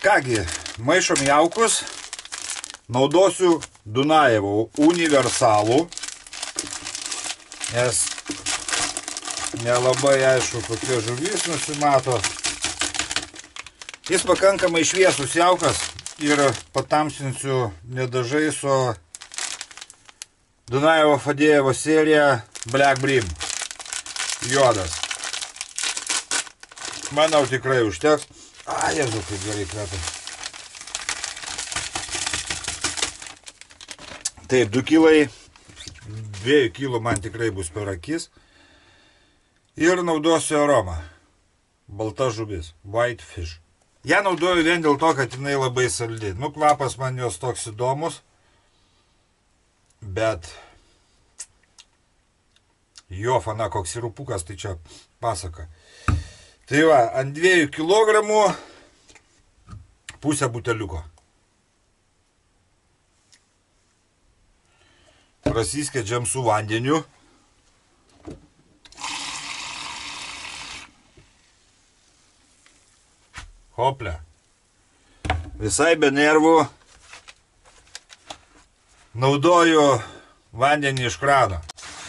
Kągi, maišom jaukus. Naudosiu Dunajevo universalų, nes nelabai aišku, kokie žuvys nusimato. Jis pakankamai šviesus jaukas ir patamsinsiu nedažai su Dunajevo Fadejevo serija Black Bream. Juodas. Manau, tikrai užteks. Jezu, kaip gerai kvepia. Taip, 2 kilai, 2 kilų man tikrai bus per akis. Ir naudosiu aromą. Balta žuvis, white fish. Ja naudoju vien dėl to, kad jinai labai saldi. Nu, kvapas man jos toks įdomus. Bet jo fana, koks sirupukas, tai čia pasaka. Tai va, ant 2 kilogramų pusę buteliuko. Prasiskiedžiam su vandeniu. Hople. Visai be nervų naudoju vandenį iš krano.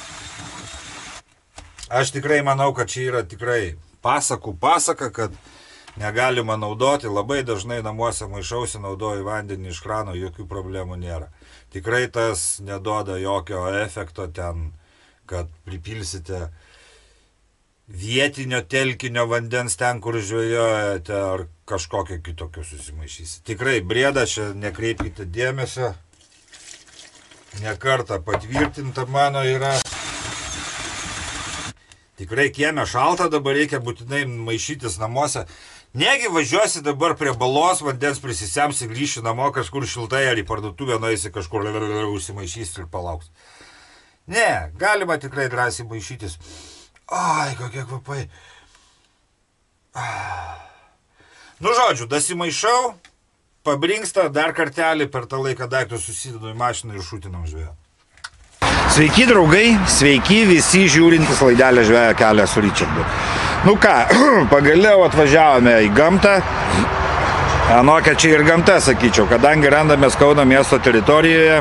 Aš tikrai manau, kad čia yra tikrai pasaka, kad negalima naudoti. Labai dažnai namuose maišausi, naudoju vandenį iš krano, jokių problemų nėra. Tikrai tas neduoda jokio efekto ten, kad pripilsite vietinio telkinio vandens ten, kur žvejojate, ar kažkokio kitokio susimaišysite. Tikrai brėda, čia nekreipkite dėmesio. Ne kartą patvirtinta mano yra. Tikrai kieme šalta, dabar reikia būtinai maišytis namuose. Negi važiuosi dabar prie balos, vandens prisisemsi, grįši namo kažkur šiltai, ar į parduotuvę nueisi kažkur užsimaišysi ir palauks. Ne, galima tikrai drąsiai maišytis. Ai, kokie kvapai. Nu, žodžiu, dasimaišau, pabrinksta, dar kartelį per tą laiką daiktus susidedu į mašiną ir šūtinam žvėją. Sveiki, draugai, sveiki visi žiūrintys laidelę Žvejo kelią su Richardu. Nu ką, pagaliau atvažiavome į gamtą. Anokia čia ir gamta, sakyčiau, kadangi randamės Kauno miesto teritorijoje.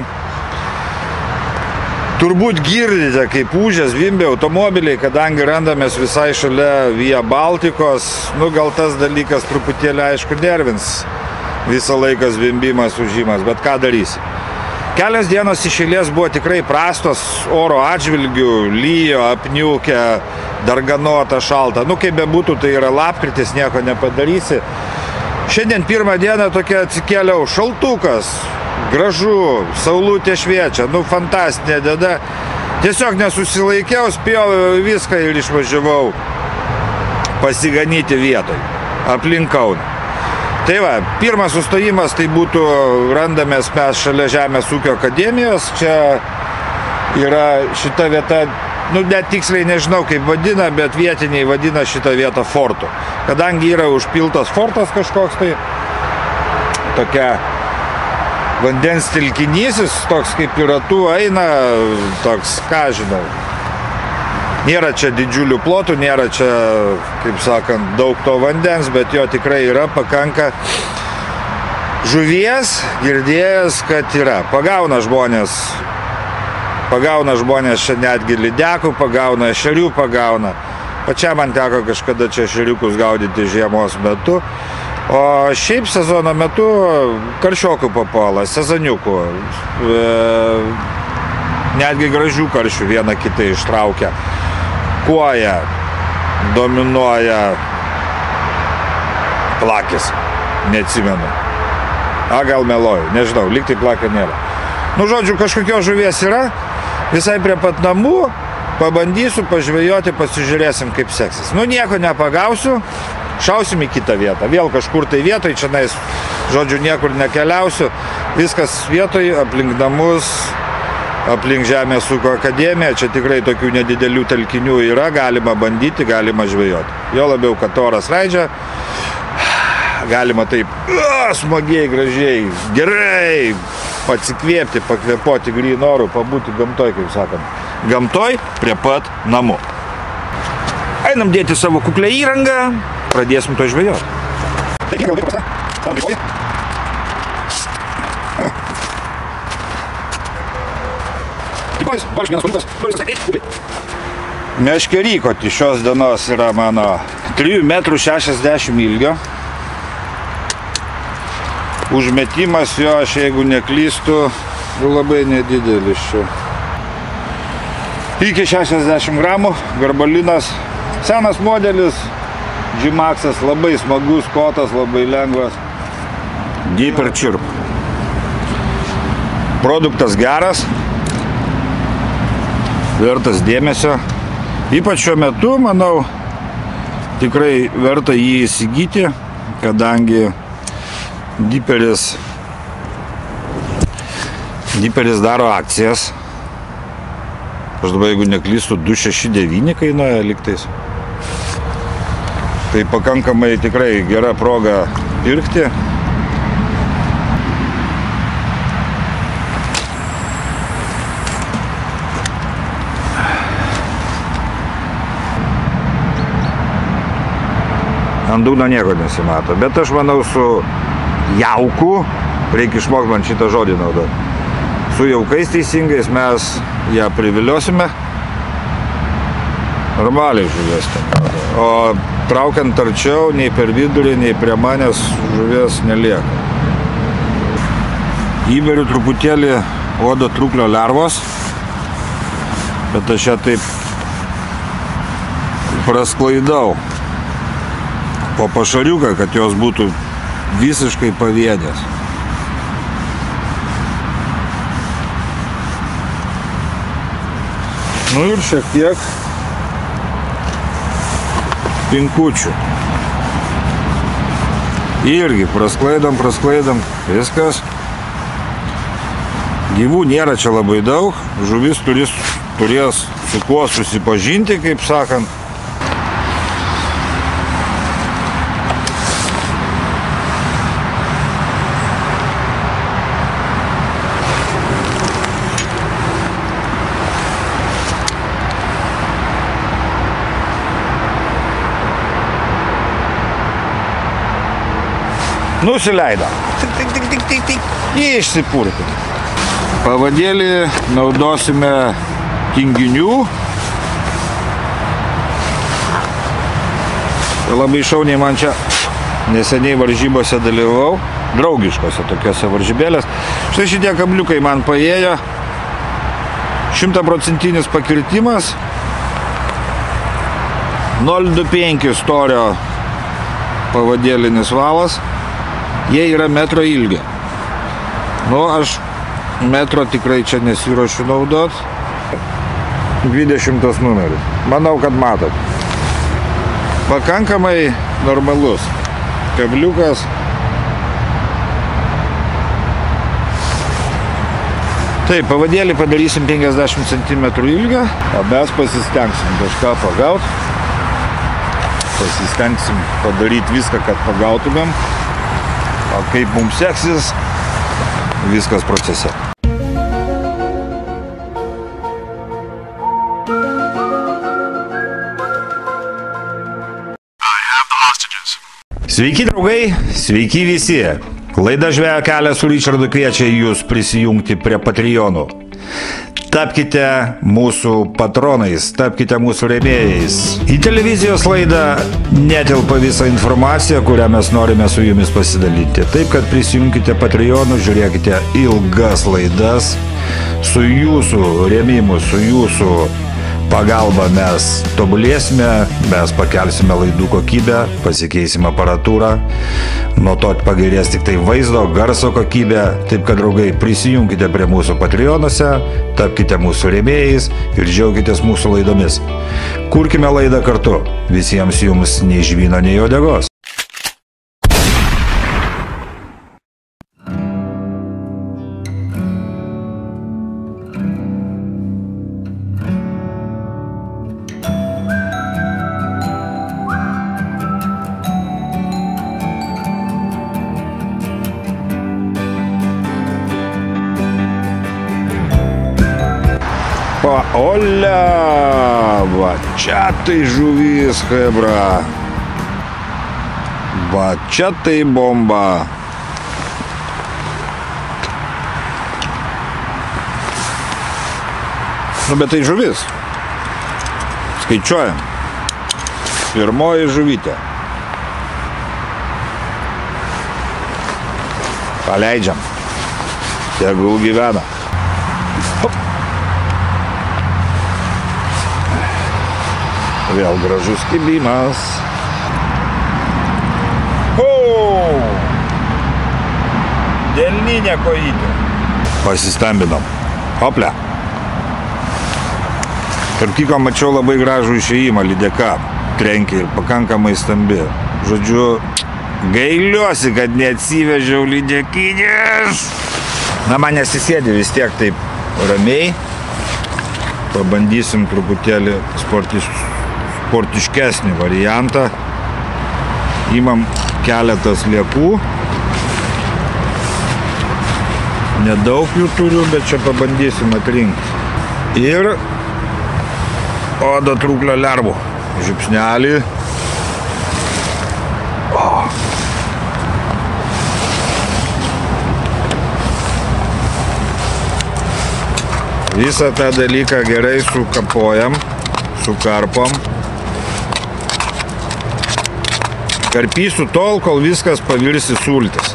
Turbūt girdite, kaip ūžia, zvimbia automobiliai, kadangi randamės visai šalia Via Baltikos. Nu, gal tas dalykas truputėlį, aišku, nervins. Visą laiką zvimbimas, ūžimas, bet ką darysi? Kelios dienos iš eilės buvo tikrai prastos oro atžvilgių, lyjo, apniukę, darganota, šalta. Nu, kaip bebūtų, tai yra lapkritis, nieko nepadarysi. Šiandien pirmą dieną tokia atsikėliau, šaltukas, gražu, saulutė šviečia, nu, fantastinė diena. Tiesiog nesusilaikiau, spėjau viską ir išvažiavau pasiganyti vietoj, aplink Kauną. Tai va, pirmas sustojimas tai būtų, randamės mes šalia Žemės ūkio akademijos. Čia yra šita vieta, nu net tiksliai nežinau kaip vadina, bet vietiniai vadina šitą vietą fortu. Kadangi yra užpiltas fortas kažkoks, tai tokia vandens telkinysis, toks kaip ir ratų eina, toks, ką žinau. Nėra čia didžiulių plotų, nėra čia, kaip sakant, daug to vandens, bet jo tikrai yra, pakanka žuvies, girdėjęs, kad yra. Pagauna žmonės čia netgi lydekų, pagauna ešerių, pagauna. Pačia man teko kažkada čia ešeriukus gaudyti žiemos metu. O šiaip sezono metu karšiokų papuola, sezoniukų. Netgi gražių karšių vieną kitą ištraukia. Kuoja, dominuoja plakis, neatsimenu. Gal meloju, nežinau, lyg tai plakio nėra. Nu, žodžiu, kažkokios žuvies yra, visai prie pat namų, pabandysiu, pažvejoti, pasižiūrėsim, kaip seksis. Nu, nieko nepagausiu, šausim į kitą vietą. Vėl kažkur tai vietoj, čia nais, žodžiu, niekur nekeliausiu. Viskas vietoj, aplink namus, aplink Žemės ūkio akademiją, čia tikrai tokių nedidelių telkinių yra, galima bandyti, galima žvejoti. Jo labiau, kad oras leidžia, galima taip smagiai, gražiai, gerai atsikvėpti, pakvėpoti grynu oru, pabūti gamtoj, kaip sakant. Gamtoj prie pat namų. Einam dėti savo kuklę įrangą, pradėsim to žvejoti. Meškerykoti šios dienos yra mano 3,60 m ilgio. Užmetimas jo, aš jeigu neklystu, labai nedidelis čia. Iki 60 gramų, garbalinas, senas modelis, G-Max'as, labai smagus kotas, labai lengvas. Deep ir Chirp. Produktas geras, vertas dėmesio. Ypač šiuo metu, manau, tikrai verta jį įsigyti, kadangi Deeperis daro akcijas. Aš dabar, jeigu neklystu, 269 kainuoja liktais. Tai pakankamai tikrai gera proga pirkti. Ant dugno nieko nesimato, bet aš manau su jauku, reikia išmokti man šitą žodį naudoti. Su jaukais teisingais mes ją priviliosime. Normaliai žuvies ten. O traukiant arčiau, nei per vidurį, nei prie manęs žuvies nelieka. Įberiu truputėlį odo truklio lervos, bet aš ją taip prasklaidau po pašariuką, kad jos būtų visiškai pavienės. Nu ir šiek tiek pinkučių. Irgi prasklaidom, viskas. Gyvų nėra čia labai daug, žuvis turės su kuo susipažinti, kaip sakant. Nusileido. Tik. Išsipurkit. Pavadėlį naudosime tinginių. Labai šauniai man čia neseniai varžybose dalyvau. Draugiškose tokiose varžybėlės. Štai šitie kabliukai man paėjo. 100% pakirtimas. 0,25 storio pavadėlinis valas. Jie yra metro ilgio. Nu, aš metro tikrai čia nesiruošiu naudot. 20 numeris. Manau, kad matot. Pakankamai normalus kabliukas. Taip, pavadėlį padarysim 50 cm ilgio, o mes pasistengsim kažką pagaut. Pasistengsim padaryti viską, kad pagautumėm. O kaip mums seksis, viskas procese. Sveiki draugai, sveiki visi. Laida Žvejo kelias su Ričardu kviečia jūs prisijungti prie Patreonų. Tapkite mūsų patronais, tapkite mūsų rėmėjais. Į televizijos laidą netelpa visą informaciją, kurią mes norime su jumis pasidalinti. Taip, kad prisijunkite Patreonų, žiūrėkite ilgas laidas. Su jūsų rėmimu, su jūsų pagalba mes tobulėsime, mes pakelsime laidų kokybę, pasikeisime aparatūrą. Nuo to pagerės tik tai vaizdo, garso kokybė. Taip kad, draugai, prisijunkite prie mūsų Patreonuose, tapkite mūsų rėmėjais ir džiaukitės mūsų laidomis. Kurkime laidą kartu. Visiems jums nei žvyno, nei uodegos. Olia, va čia tai žuvis, hebra. Va čia tai bomba. Nu, bet tai žuvis. Skaičiuojam. Pirmoji žuvytė. Paleidžiam. Tegul gyvena. Vėl gražus kibimas. Delninė kojytė. Pasistambinom. Hoplia. Tarp kitko mačiau labai gražų išėjimą, lydeka. Trenkė ir pakankamai stambi. Žodžiu, gailiuosi, kad neatsivežiau lydekinės. Na, man nesisėdė vis tiek taip ramiai. Pabandysim truputėlį sportiškesnį variantą. Imam keletas liekų. Nedaug jų turiu, bet čia pabandysim atrinkti. Ir odo trūklio lervų. Žipsnelį. Visą tą dalyką gerai sukapojam, sukarpom. Karpysiu tol, kol viskas pavirs į sultis.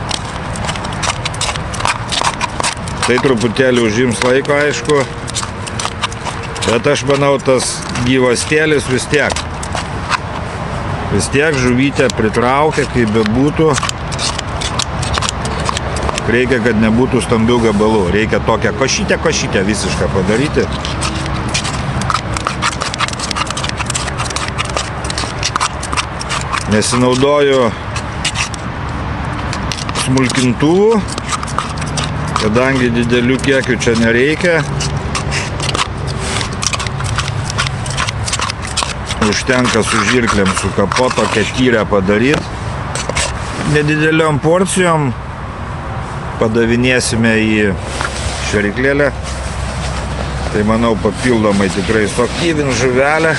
Tai truputėlį užims laiko, aišku, bet aš manau, tas gyvastėlis vis tiek žuvytę pritraukia, kaip bebūtų. Reikia, kad nebūtų stambių gabalų. Reikia tokią košytę visišką padaryti. Nesinaudoju smulkintuvų, kadangi didelių kiekių čia nereikia. Užtenka su žirklėm sukapot, tokią tyrę padaryti. Nedideliom porcijom padavinėsime į šeriklėlę. Tai manau papildomai tikrai suaktyvins žuvelę.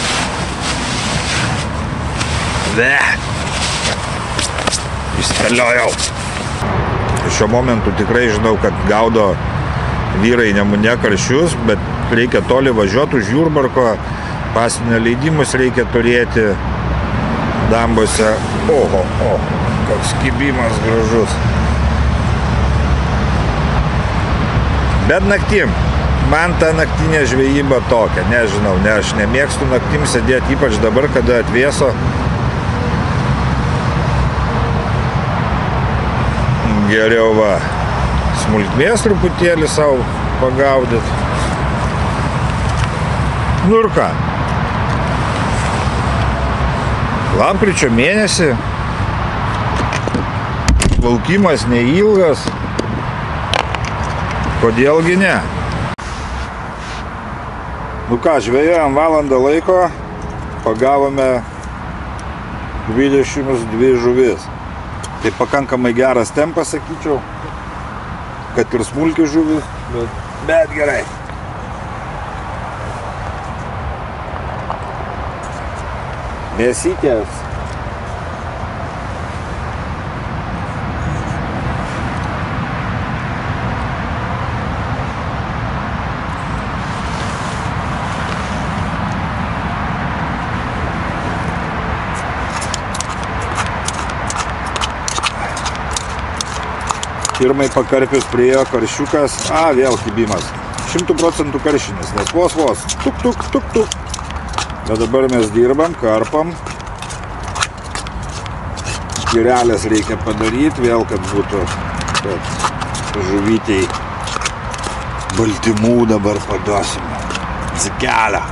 Išspėliojau. Šiuo momentu tikrai žinau, kad gaudo vyrai Nemune karšius, bet reikia toli važiuoti už Jurbarko. Pasienio leidimus reikia turėti dambose. Oho, koks kibimas gražus. Bet naktim. Man ta naktinė žvejyba tokia. Nežinau, aš nemėgstu naktim sėdėti, ypač dabar, kada atvėso. Geriau va, smulkmės truputėlį savo pagaudyti. Nu ir ką? Lapkričio mėnesį. Plaukimas neilgas. Kodėlgi ne? Nu ką, žvejojam valandą laiko. Pagavome 22 žuvis. Tai pakankamai geras tempas, sakyčiau, kad ir smulki žuvis, bet gerai. Mėsytės. Pirmai pakarpius priejo karšiukas. Vėl kibimas. 100% karšinis, nes vos. Tuk. Bet dabar mes dirbam, karpam. Skirelės reikia padaryti, vėl kad būtų, kad žuvytei baltymų dabar paduosime. Dzikelę.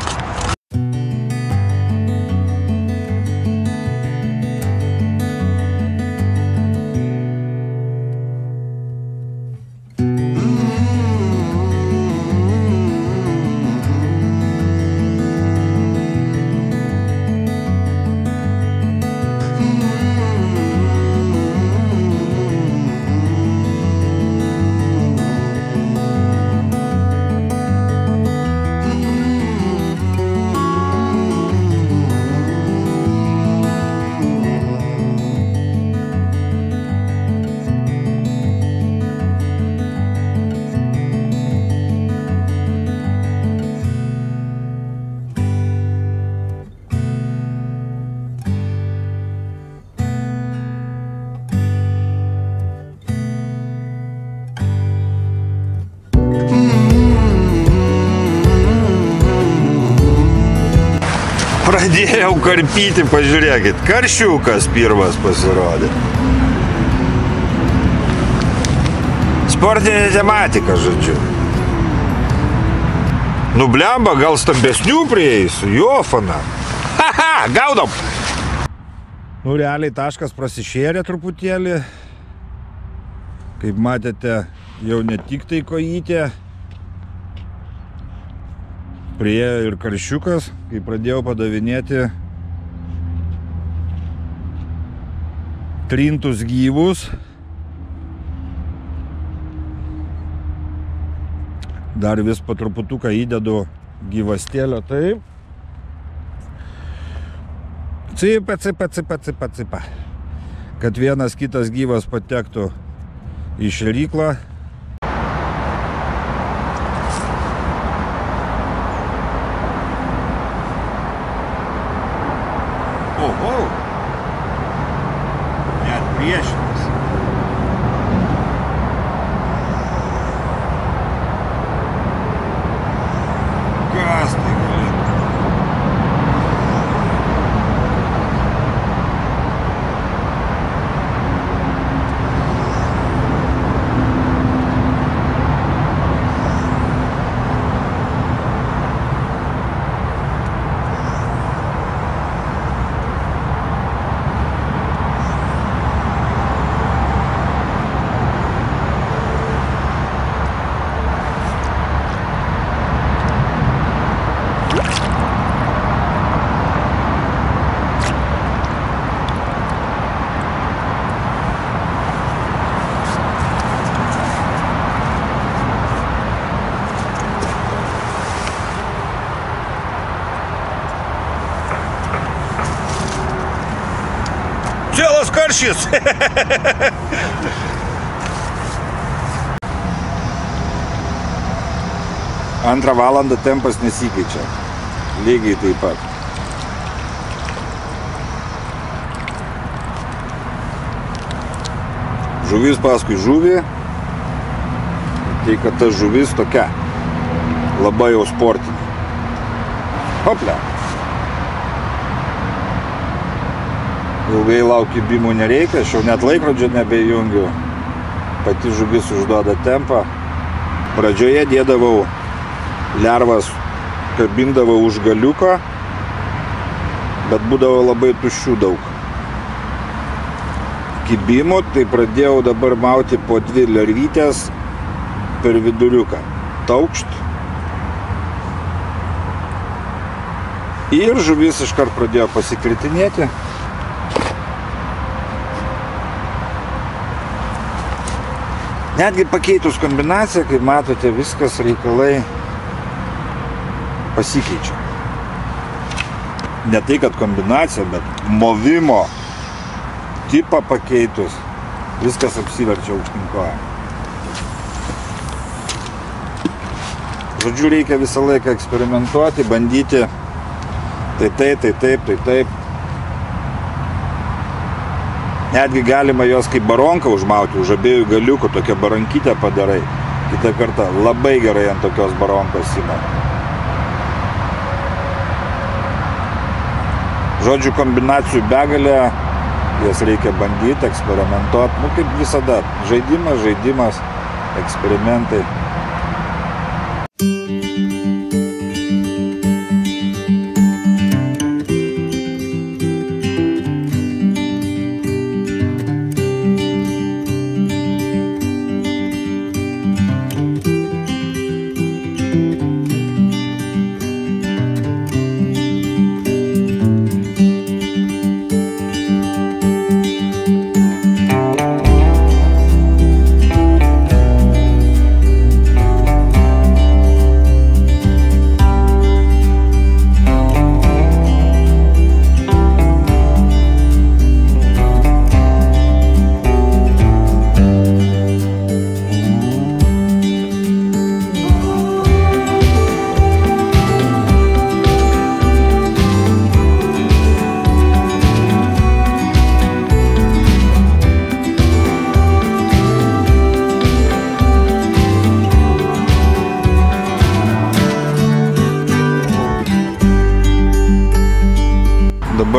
Pradėjau karpyti, pažiūrėkit, karšiukas pirmas pasirodė. Sportinė tematika, žodžiu. Nublemba, gal stambesnių prieisiu, jo fana. Haha, gaudom. Nu, realiai taškas prasišėrė truputėlį. Kaip matėte, jau ne tik tai kojytė. Priėjo ir karšiukas, kai pradėjau padavinėti trintus gyvus. Dar vis po truputuką įdedu gyvastėlio, taip. Cipa, cipa, cipa, cipa, cipa. Kad vienas kitas gyvas patektų į šėryklą. Oho! Net priešinas. Kas tai galėtų? Čelas karšys. Antrą valandą tempas nesikeičia. Lygiai taip pat. Žuvis paskui žuvį. Tai kad ta žuvis tokia. Labai jau sportinė. Hoplia. Ilgai laukibimų nereikia, aš jau net laikrodžio nebejungiu. Pati žuvis užduoda tempą. Pradžioje dėdavau lervas, kabindavau už galiuko, bet būdavo labai tuščių daug. Kibimų, tai pradėjau dabar mauti po 2 lervytės per viduriuką. Taukšt. Ir žuvis iškart pradėjo pasikritinėti. Netgi pakeitus kombinaciją, kaip matote, viskas reikalai pasikeičia. Ne tai, kad kombinacija, bet movimo tipą pakeitus, viskas apsiverčia aukštyn koją. Žodžiu, reikia visą laiką eksperimentuoti, bandyti tai taip, tai taip, tai taip. Netgi galima jos kaip baronką užmauti, už abiejų galiukų, tokią barankytę padarai. Kitą kartą labai gerai ant tokios baronkos ima. Žodžiu, kombinacijų begalė, jas reikia bandyti, eksperimentuoti. Nu, kaip visada, žaidimas, eksperimentai.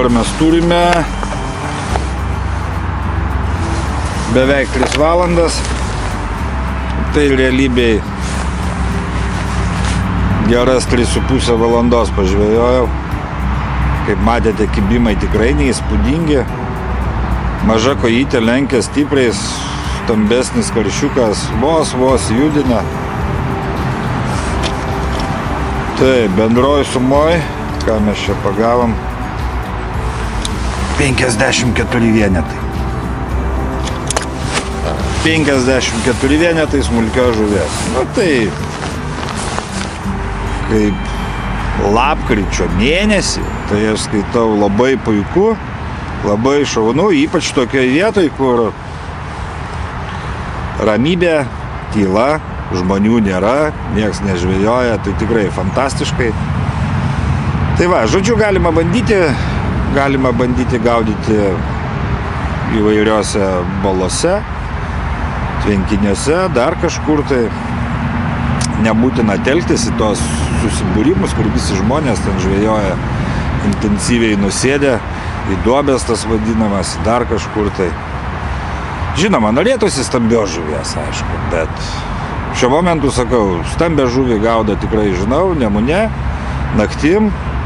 mes turime beveik 3 valandas. Tai realybėj geras 3,5 valandos pažvejojau. Kaip matėte, kibimai tikrai neįspūdingi. Maža kojytė lenkia stipriai, stambesnis karšiukas vos judina. Tai bendroj sumoj, ką mes čia pagavom, 54 vienetai. 54 vienetai smulkios žuvies. Nu tai kaip lapkričio mėnesį, tai aš skaitau labai puiku, labai šaunu, ypač tokioje vietoje, kur ramybė, tyla, žmonių nėra, nieks nežvejoja, tai tikrai fantastiškai. Tai va, žodžiu, galima bandyti gaudyti įvairiose balose, tvenkiniuose, dar kažkur tai. Nebūtina telktis į tos susibūrimus, kur visi žmonės ten žvejoja intensyviai nusėdę, į duobės tas vadinamas, dar kažkur tai. Žinoma, norėtųsi stambios žuvies, aišku, bet šiuo momentu sakau, stambę žuvį gaudo tikrai žinau, Nemune, naktim.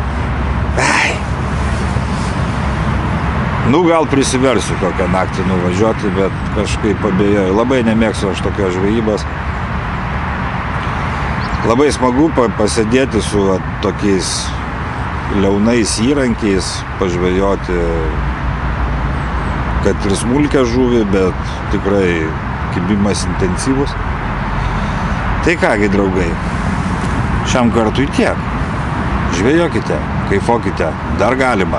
Nu, gal prisiversiu kokią naktį nuvažiuoti, bet kažkaip abejoju. Labai nemėgstu aš tokios žvejybos. Labai smagu pasėdėti su tokiais liaunais įrankiais, pažvejoti, kad ir smulkę žuvį, bet tikrai kibimas intensyvus. Tai kągi, draugai, šiam kartui tiek. Žvejokite, kaifuokite, dar galima.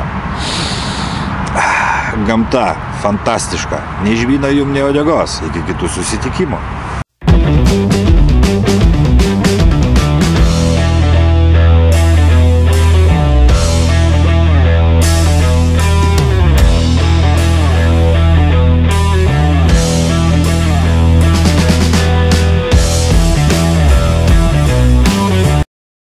Gamta fantastiška, nei žvyno jum, nei uodegos. Iki kitų susitikimų.